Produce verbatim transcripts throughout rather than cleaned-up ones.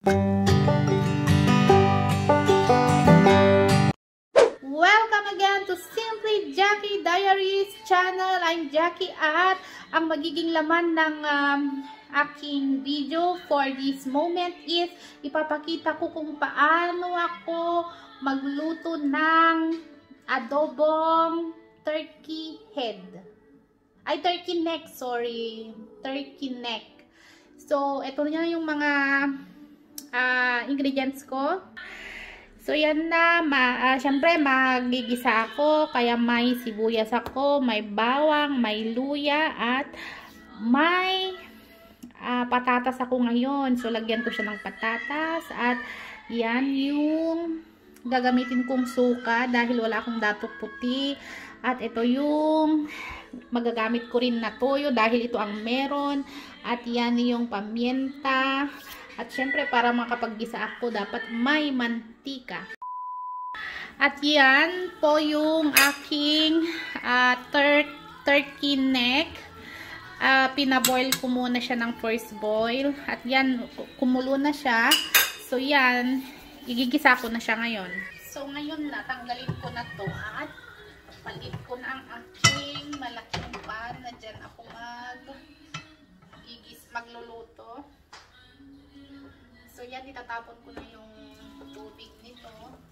Welcome again to Simply Jackie Diaries channel. I'm Jackie at ang magiging laman ng um, aking video for this moment is ipapakita ko kung paano ako magluto ng adobong turkey head. Ay, turkey neck, sorry. Turkey neck. So, ito na yung mga uh, ingredients ko. So, yan na. Ma, uh, Siyempre, magigisa ako. Kaya may sibuyas ako, may bawang, may luya, at may uh, patatas ako ngayon. So, lagyan ko siya ng patatas. At yan yung gagamitin kong suka dahil wala akong datok puti. At ito yung magagamit ko rin na toyo dahil ito ang meron. At yan yung pamienta. At syempre para makapaggisa ako dapat may mantika. At yan po yung aking uh, tur turkey neck. Uh, pinaboil ko muna siya ng first boil. At yan, kumulo na siya. So yan, igigisa ko na siya ngayon. So ngayon na, tanggalin ko na to at palit ko na ang aking malaking pan na dyan ako mag gigis, magluluto. So yan, itatapon ko na yung tubig nito.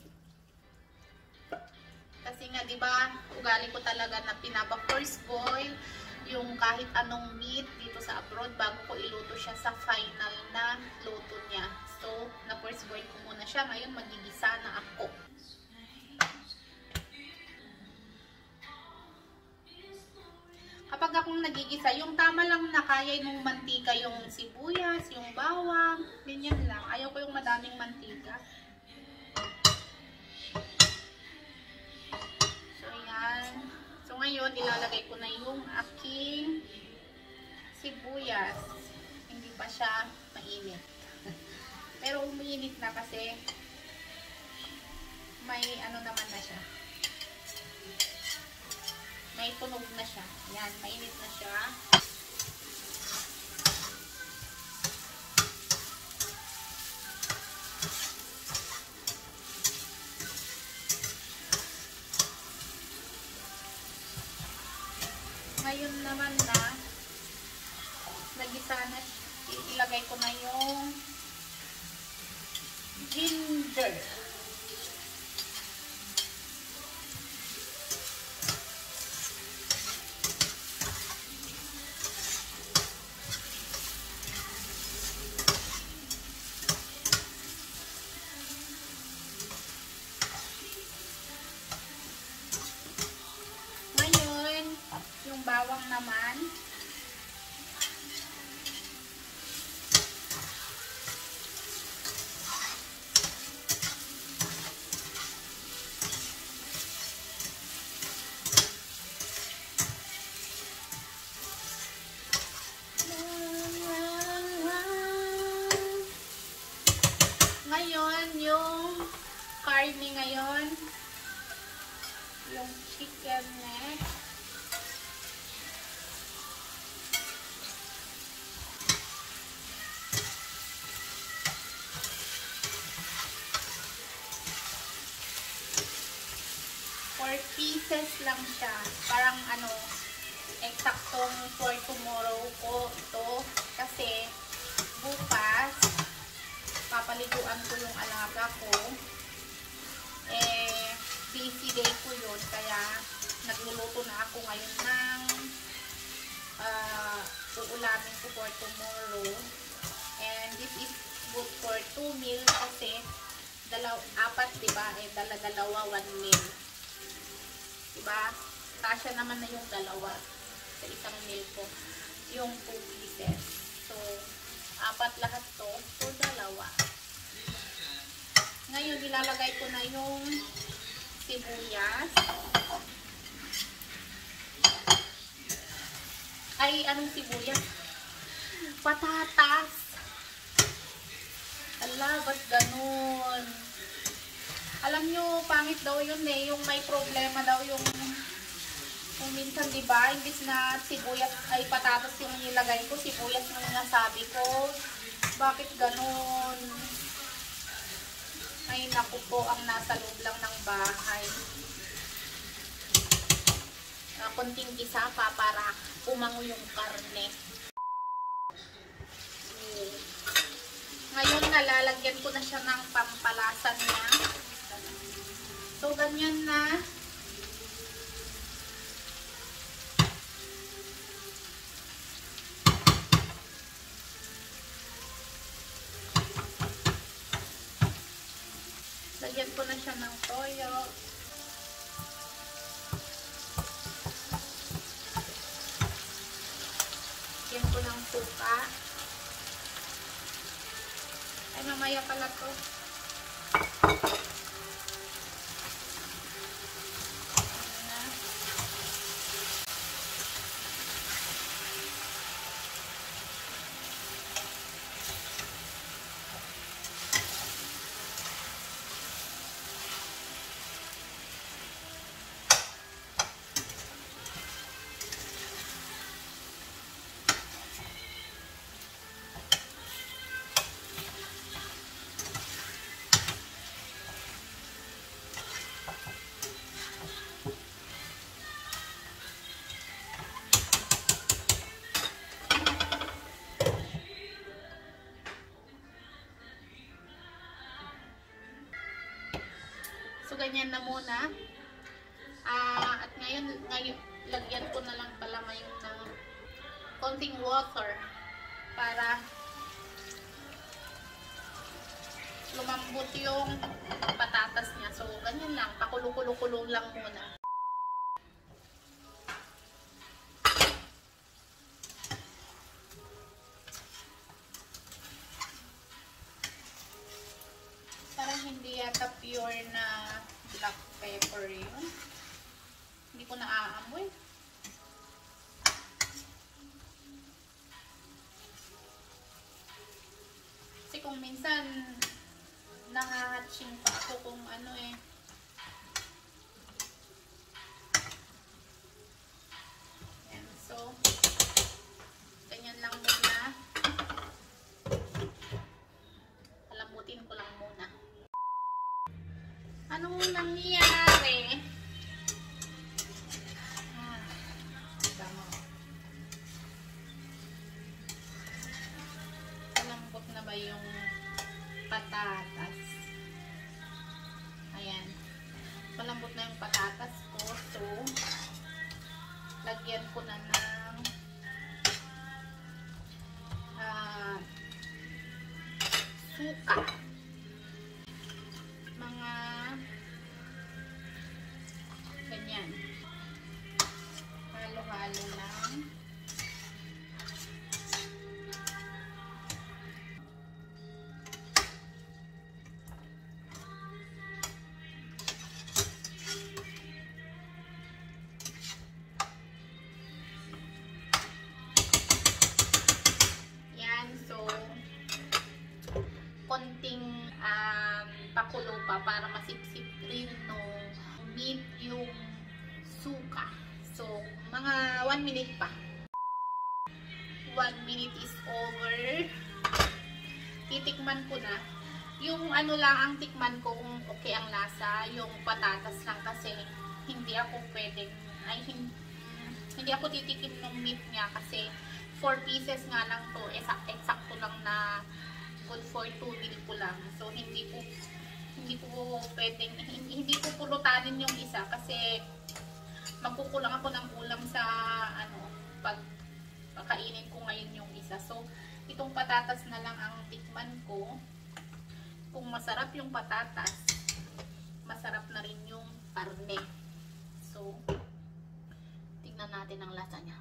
Kasi nga, di ba, ugali ko talaga na pinapa first boil yung kahit anong meat dito sa abroad bago ko iluto siya sa final na luto niya. So, na first boil ko muna siya. Ngayon, magigisa na ako. Kapag akong nagigisa, yung tama lang na kaya yung mantika, yung sibuyas, yung bawang, ganyan lang. Ayaw ko yung madaming mantika. So, yan. So, ngayon, ilalagay ko na yung aking sibuyas. Hindi pa siya mainit. Pero umiinit na kasi may ano naman na siya. May tunog na siya. Yan, mainit na siya. Ngayon naman na nagisa na, ilagay ko na yung ginger. Yung bawang naman. Ngayon, yung karne ngayon, yung chicken neck. four pieces lang siya. Parang ano, eksaktong for tomorrow ko ito. Kasi bukas, papaliguan ko yung alaga ko. Eh, busy day ko yun. Kaya, nagluluto na ako ngayon ng uh, uulamin ko for tomorrow. And this is good for two meals kasi dalaw, apat, diba? Eh, dala-dalawa, one meal. Diba? Kasya naman na yung dalawa sa isang meal ko. Yung two pieces. So, apat lahat to. So, dalawa. Ngayon, ilalagay ko na yung sibuyas. Ay, anong sibuyas? Patatas. Ala, ba't ganun? Alam nyo, pangit daw yun eh. Yung may problema daw yung kung minsan diba, imbis na sibuyas ay patatas yung nilagay ko, sibuyas yung nasabi ko. Bakit ganon? Ay naku po, ang nasa loob lang ng bahay. Uh, konting isa pa para umango yung karne. Okay. Ngayon nalalagyan ko na siya ng pampalasan niya. So ganyan na. Lagyan ko na siya ng toyo. Lagyan ko ng suka. Ay, mamaya pala to. So, ganyan na muna. Uh, at ngayon, ngayon, lagyan ko na lang pala ngayon ng konting water para lumambot yung patatas niya. So, ganyan lang. Pakulo-kulo-kulo lang muna. Parang hindi yata pure na black pepper yun. Hindi ko naaamoy. Kasi kung minsan nangahatching pa ako kung ano eh. Yan. So, ganyan lang muna. Palambutin ko lang muna. Anong nangyari? Ah, tama. Malambot na ba yung patatas? Ayan. Malambot na yung patatas ko. So, lagyan ko na ng uh, suka. Mga ganyan. Halo-halo lang. Yan. So, konting um, pakulo pa para masipsip rin no meat yung suka. So, mga one minute pa. one minute is over. Titikman ko na. Yung ano lang ang tikman ko kung okay ang lasa, yung patatas lang kasi hindi ako pwedeng, ay hindi, hindi ako titikim ng meat niya kasi four pieces nga lang to, exact, exacto lang na good for two meal ko lang. So, hindi ko hindi ko pwedeng, hindi, hindi ko pulutanin yung isa kasi magkukulang ako ng ulam sa ano, pag pakainin ko ngayon yung isa. So, itong patatas na lang ang tikman ko. Kung masarap yung patatas, masarap na rin yung karne. So, tignan natin ang lasa niya.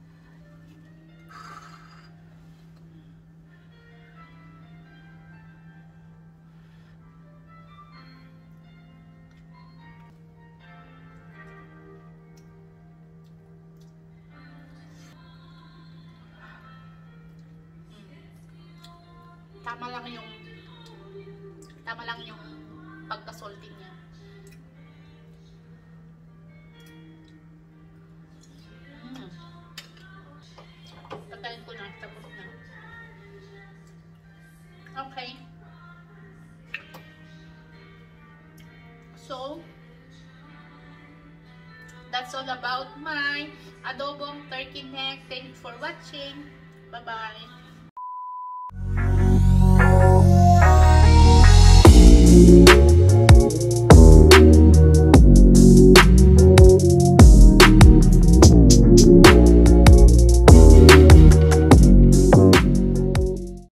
Tama lang yung tama lang yung pagka-salty niya. Mm. Patayin ko na, tapos na. Okay. So, that's all about my adobong turkey neck. Thank you for watching. Bye-bye.